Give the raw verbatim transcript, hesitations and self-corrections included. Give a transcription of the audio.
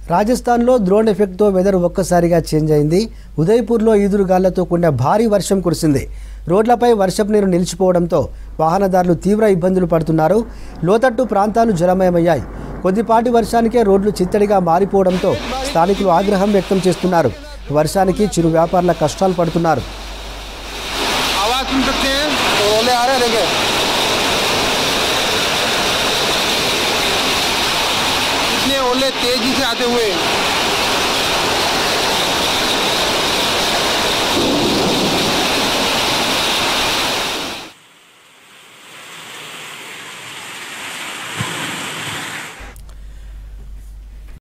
రాజస్థాన్లో ద్రోణ్ ఎఫెక్ట్తో వెదర్ ఒక్కసారిగా చేంజ్ అయింది. ఉదయ్పూర్లో ఈదురుగాళ్లతో కూడిన భారీ వర్షం కురిసింది. రోడ్లపై వర్షపు నీరు నిలిచిపోవడంతో వాహనదారులు తీవ్ర ఇబ్బందులు పడుతున్నారు. లోతట్టు ప్రాంతాలు జలమయమయ్యాయి. కొద్దిపాటి వర్షానికే రోడ్లు చిత్తడిగా మారిపోవడంతో స్థానికులు ఆగ్రహం వ్యక్తం చేస్తున్నారు. వర్షానికి చిరు వ్యాపారుల కష్టాలు పడుతున్నారు. ओले तेजी से आते हुए